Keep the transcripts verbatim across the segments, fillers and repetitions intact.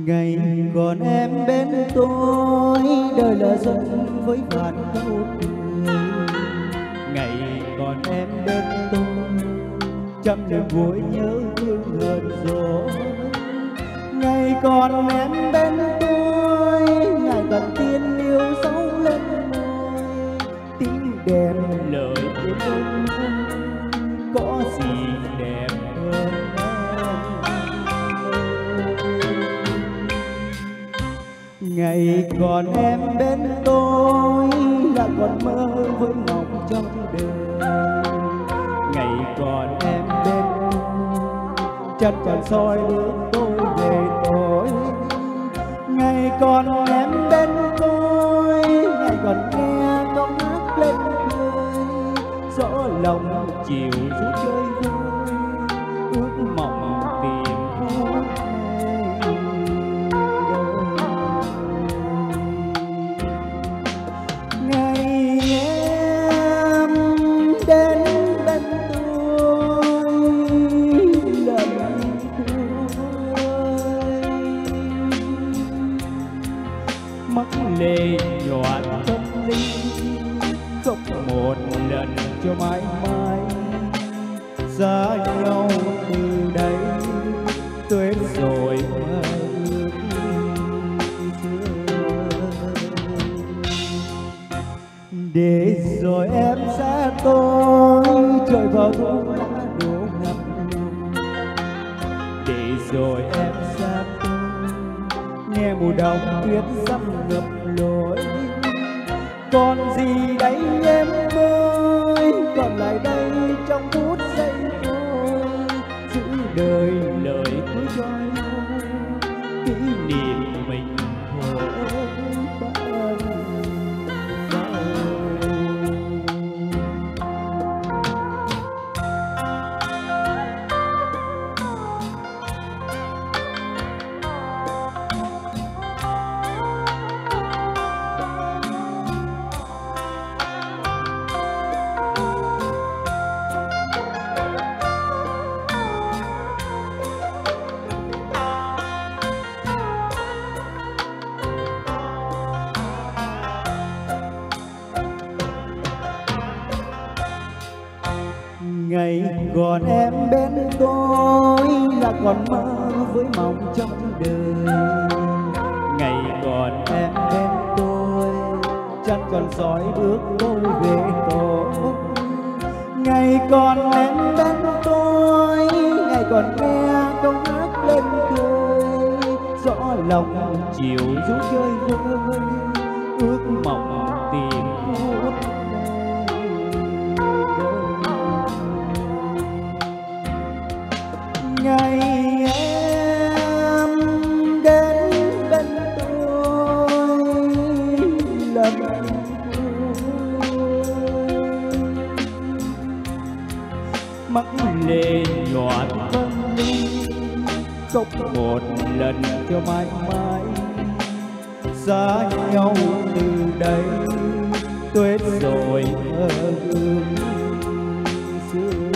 Ngày còn em bên tôi, đời là dân với vạn câu cười. Ngày còn em bên tôi, trăm niềm vui nhớ thương hờn dỗi. Ngày còn em bên tôi, ngày còn tiên yêu dấu lên môi. Tiếng đẹp lời của tôi, có gì đẹp hơn ngày còn em bên tôi, là còn mơ với mộng trong đời. Ngày còn em bên tôi, chân còn soi bước tôi về tối. Ngày còn em bên tôi, ngày còn nghe câu hát lên cười. Gió lòng chiều ru chơi vui, ước mộng tìm hôn. Mắt lệ nhòa tâm linh, khóc một lần cho mãi mãi. Xa nhau từ đây, tuyết rồi mơ ước xưa. Để rồi em xa tôi, trời vào thu lá đổ ngập lòng. Để rồi em xa tôi, nghe mùa đông tuyết răm ngập lối. Còn gì đây em ơi, còn lại đây trong phút giây thôi. Giữ đời lời cuối cho nhau, kỷ niệm mình thôi bao ngày còn em bên tôi, là còn mơ với mộng trong đời. Ngày còn em bên tôi, chân còn dõi bước tôi về tổ. Ngày còn em bên tôi, ngày còn nghe câu hát lên cười. Rõ lòng chiều ru chơi vơi, ước mộng tìm hút. Ngày em đến bên tôi, là bạn mắt lệ nhòa tâm linh, khóc một lần cho mãi mãi. Xa nhau từ đây, tuyết rồi mơ ước xưa.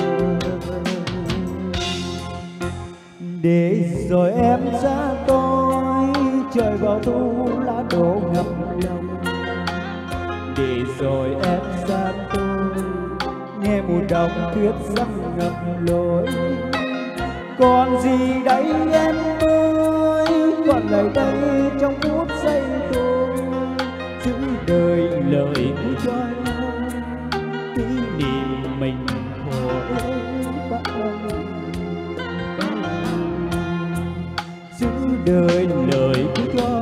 Để rồi em xa tôi, trời vào thu lá đổ ngập lòng. Để rồi em xa tôi, nghe mùa đông tuyết răm ngập lối. Còn gì đây em ơi, còn lại đây trong phút giây thôi. Giữ đời lời của cho nhau, kỷ niệm mình thôi bao. Giữ đời lời của cho